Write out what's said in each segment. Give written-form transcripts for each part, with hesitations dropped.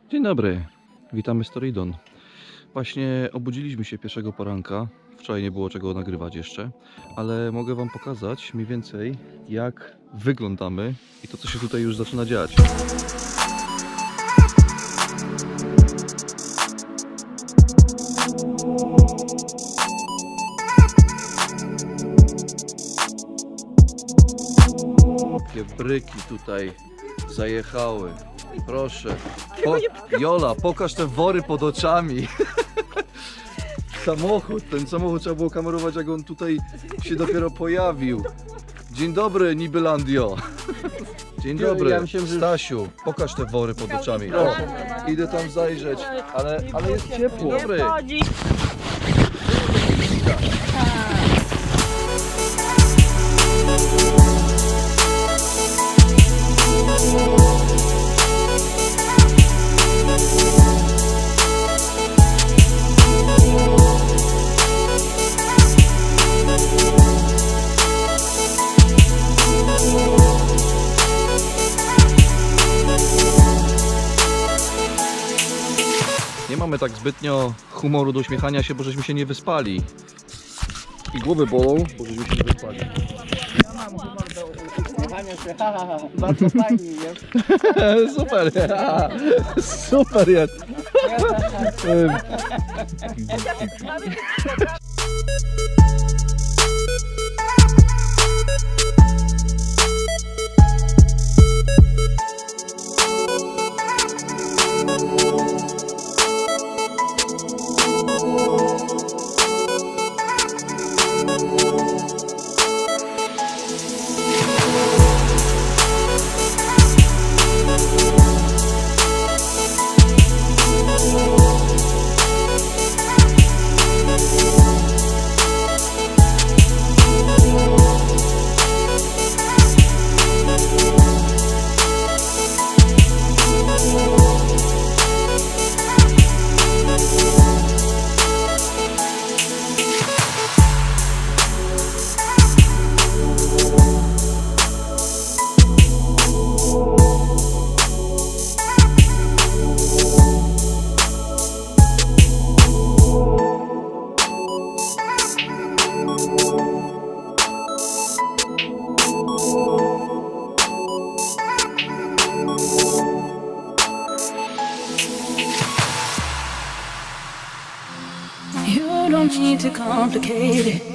Dzień dobry, witamy z Torridon. Właśnie obudziliśmy się pierwszego poranka. Wczoraj nie było czego nagrywać jeszcze, ale mogę wam pokazać mniej więcej jak wyglądamy i to co się tutaj już zaczyna dziać. Takie bryki tutaj zajechały. Proszę. Jola, pokaż te wory pod oczami. Ten samochód trzeba było kamerować, jak on tutaj się dopiero pojawił. Dzień dobry, Nibylandio. Dzień dobry, ja myślałem, że... Stasiu, pokaż te wory pod oczami. O, idę tam zajrzeć, ale jest ciepło. Dzień dobry. Nie mamy tak zbytnio humoru do uśmiechania się, bo żeśmy się nie wyspali. I głowy bolą, bo żeśmy się nie wyspali. Ja mam humor do uśmiechania się, bardzo fajnie jest. Super, super jest. You don't need to complicate it.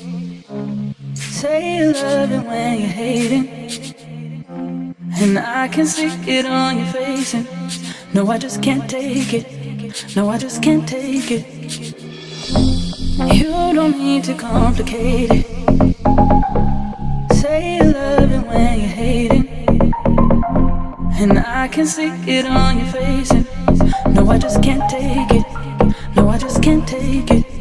Say you love it when you're hating, and I can see it on your face. And no, I just can't take it. No, I just can't take it. You don't need to complicate it. Say you love it when you're hating, and I can see it on your face. And no, I just can't take it. No, I just can't take it.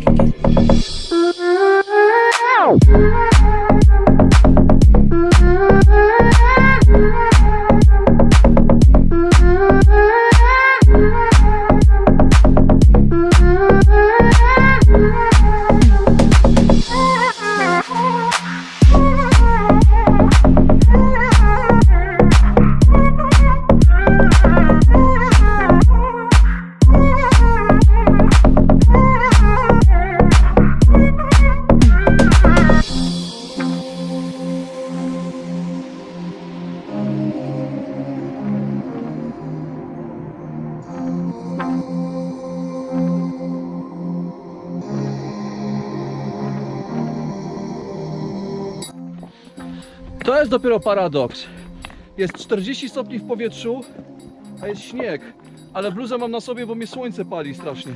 To jest dopiero paradoks. Jest 40 stopni w powietrzu, a jest śnieg. Ale bluzę mam na sobie, bo mnie słońce pali strasznie.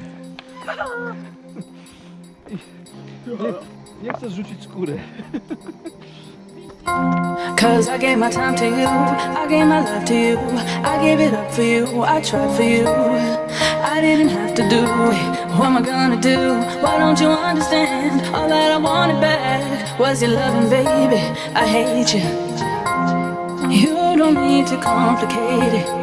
Nie chcę zrzucić skóry. Cause I gave my time to you, I gave my love to you, I gave it up for you, I tried for you. I didn't have to do it, what am I gonna do? Why don't you understand? All that I wanted back was your loving, baby. I hate you. You don't need to complicate it.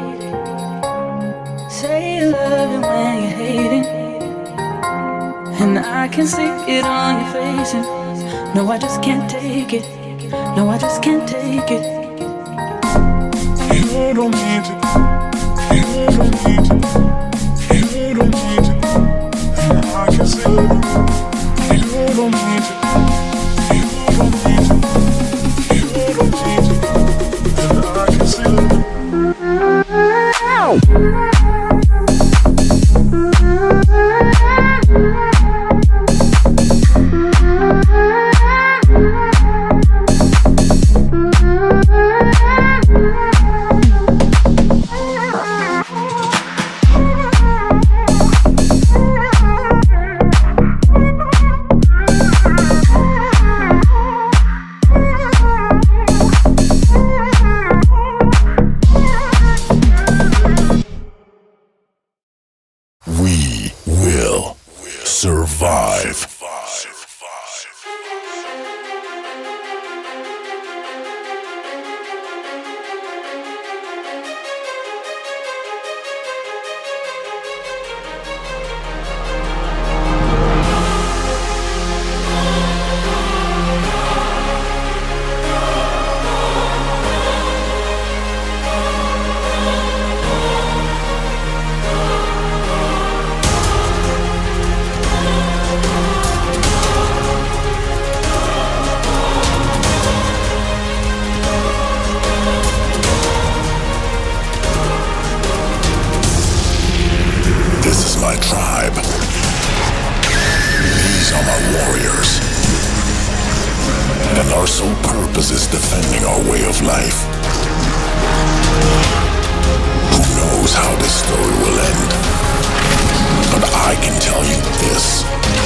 Say you love it when you're hating, and I can see it on your face. And no, I just can't take it. No, I just can't take it. You don't need to. survive. My tribe. These are my warriors. And our sole purpose is defending our way of life. Who knows how this story will end? But I can tell you this.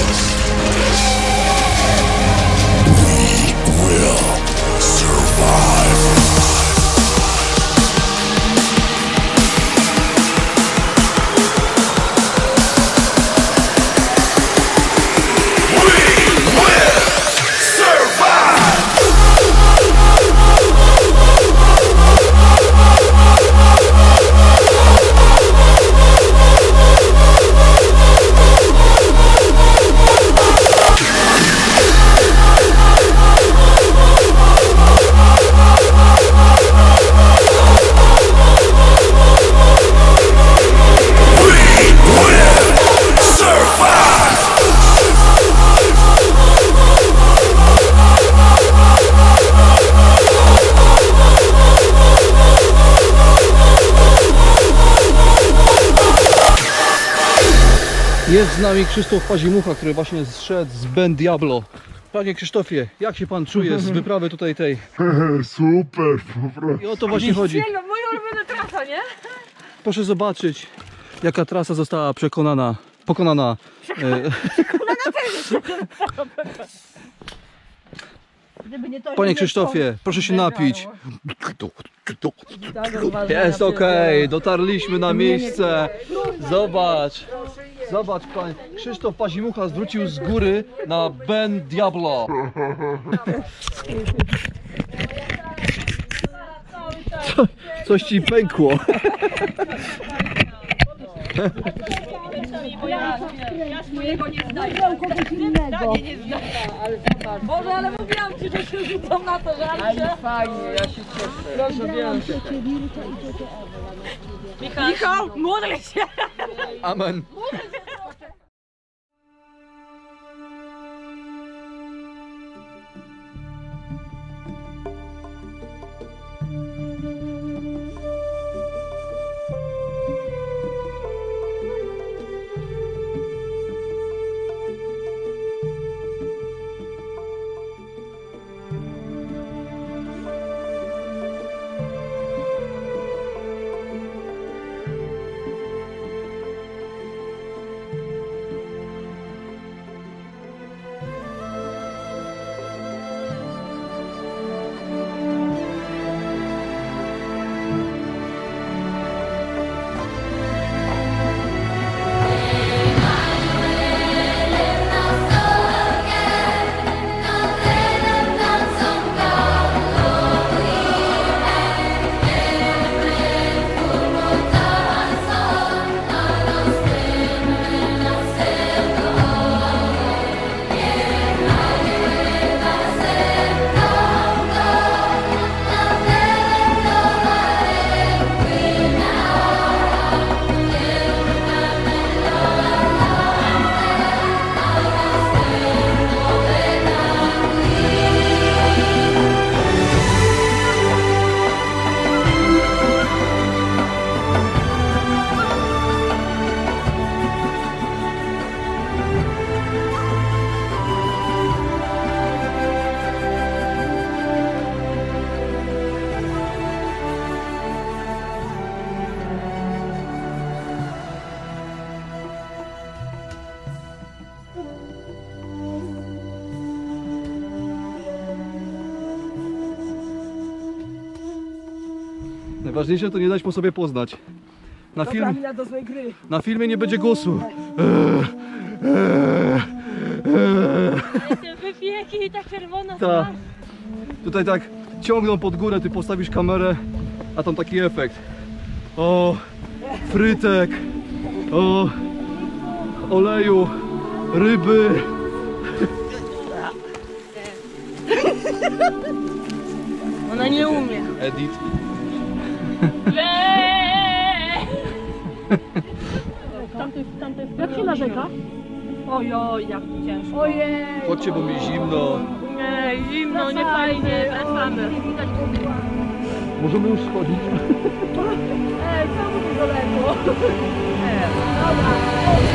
We will survive. Jest z nami Krzysztof Pazimucha, który właśnie zszedł z Ben Diablo. Panie Krzysztofie, jak się pan czuje z wyprawy tutaj tej? Super, po prostu. I o to właśnie chodzi. Moja ulubiona trasa, nie? Proszę zobaczyć, jaka trasa została pokonana. Gdyby nie to, Panie nie Krzysztofie, proszę się napić. Jest ja okej, dotarliśmy na miejsce. Zobacz. Zobacz, pan Krzysztof Pazimucha zwrócił z góry na Ben Diablo. Coś ci pękło. Ja swojego nie zdaję. Nie zdaję. Boże, ale mówiłam ci, że się rzucam na to, że Ale fajnie, ja się cieszę. Proszę Michał, módl się! Amen. Najważniejsze to nie dać po sobie poznać. Na filmie nie będzie głosu. Te wypieki i ta czerwona Ta. Tutaj tak ciągną pod górę, ty postawisz kamerę, a tam taki efekt. O, frytek, o, oleju, ryby. Ona nie umie. Edit. Jak się narzeka? Ojoj, jak ciężko. Ojej. Chodźcie, bo mi zimno. Nie, zimno, nie fajnie, wracamy. Możemy już schodzić. Ej, co mi daleko? Dobra.